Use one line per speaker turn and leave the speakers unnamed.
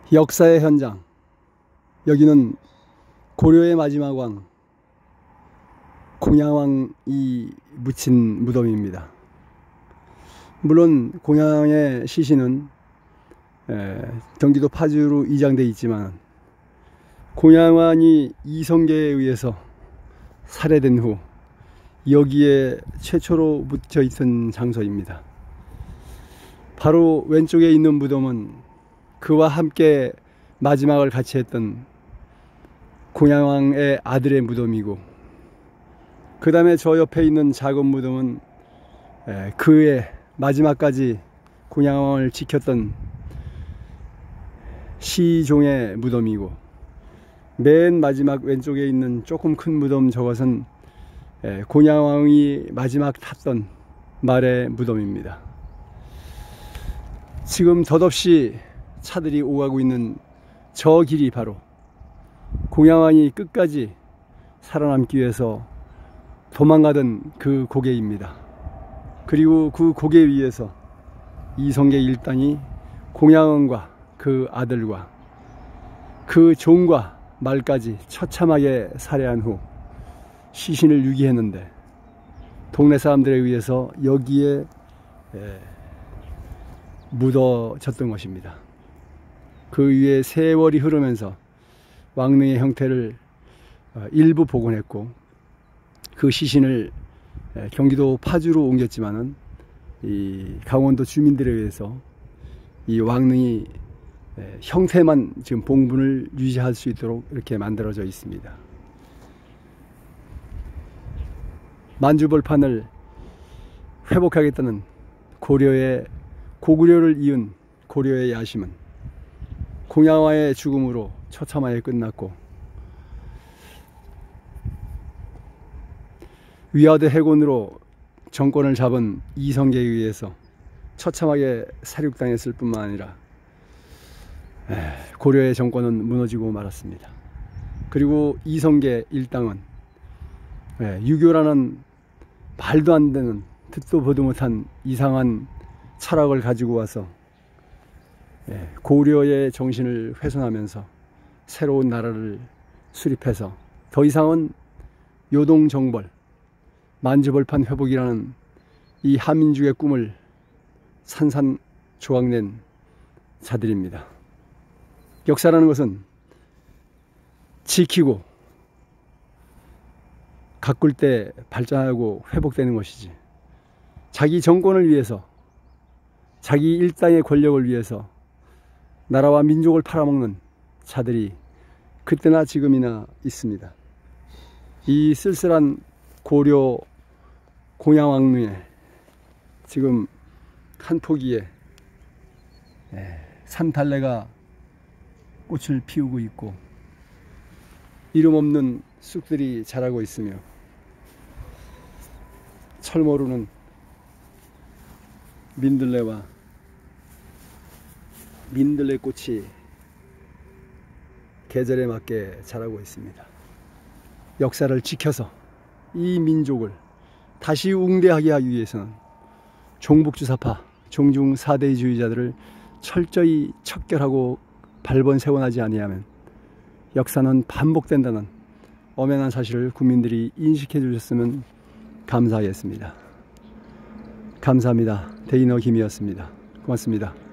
역사의 현장, 여기는 고려의 마지막 왕 공양왕이 묻힌 무덤입니다. 물론 공양의 시신은 경기도 파주로 이장되어 있지만 공양왕이 이성계에 의해서 살해된 후 여기에 최초로 묻혀 있던 장소입니다. 바로 왼쪽에 있는 무덤은 그와 함께 마지막을 같이 했던 공양왕의 아들의 무덤이고, 그 다음에 저 옆에 있는 작은 무덤은 그의 마지막까지 공양왕을 지켰던 시종의 무덤이고, 맨 마지막 왼쪽에 있는 조금 큰 무덤, 저것은 공양왕이 마지막 탔던 말의 무덤입니다. 지금 덧없이 차들이 오가고 있는 저 길이 바로 공양왕이 끝까지 살아남기 위해서 도망가던 그 고개입니다. 그리고 그 고개 위에서 이성계 일당이 공양왕과 그 아들과 그 종과 말까지 처참하게 살해한 후 시신을 유기했는데, 동네 사람들에 의해서 여기에 묻어졌던 것입니다. 그 위에 세월이 흐르면서 왕릉의 형태를 일부 복원했고, 그 시신을 경기도 파주로 옮겼지만은 이 강원도 주민들에 의해서 이 왕릉이 형태만 지금 봉분을 유지할 수 있도록 이렇게 만들어져 있습니다. 만주벌판을 회복하겠다는 고구려를 이은 고려의 야심은 공양왕의 죽음으로 처참하게 끝났고, 위화대 해군으로 정권을 잡은 이성계에 의해서 처참하게 살육당했을 뿐만 아니라 고려의 정권은 무너지고 말았습니다. 그리고 이성계 일당은 유교라는 말도 안 되는, 듣도 보도 못한 이상한 철학을 가지고 와서 고려의 정신을 훼손하면서 새로운 나라를 수립해서 더 이상은 요동정벌, 만주벌판 회복이라는 이 한민족의 꿈을 산산조각낸 자들입니다. 역사라는 것은 지키고 가꿀 때 발전하고 회복되는 것이지, 자기 정권을 위해서, 자기 일당의 권력을 위해서 나라와 민족을 팔아먹는 자들이 그때나 지금이나 있습니다. 이 쓸쓸한 고려 공양왕릉에 지금 한 포기에 산달래가 꽃을 피우고 있고, 이름 없는 쑥들이 자라고 있으며, 철모르는 민들레와 민들레꽃이 계절에 맞게 자라고 있습니다. 역사를 지켜서 이 민족을 다시 웅대하게 하기 위해서는 종북주사파, 종중 4대주의자들을 철저히 척결하고 발본세원하지 아니하면 역사는 반복된다는 엄연한 사실을 국민들이 인식해 주셨으면 감사하겠습니다. 감사합니다. 대인어 김이었습니다. 고맙습니다.